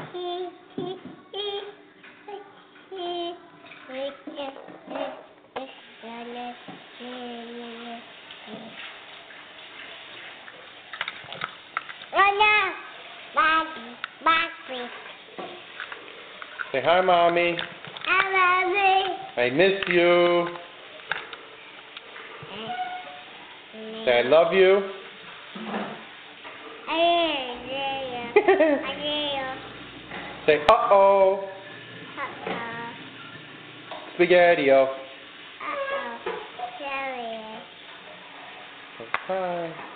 Say hi, Mommy. Hi, Mommy. I miss you. Say I love you. Say uh-oh. Spaghetti-o. Sorry. Say hi.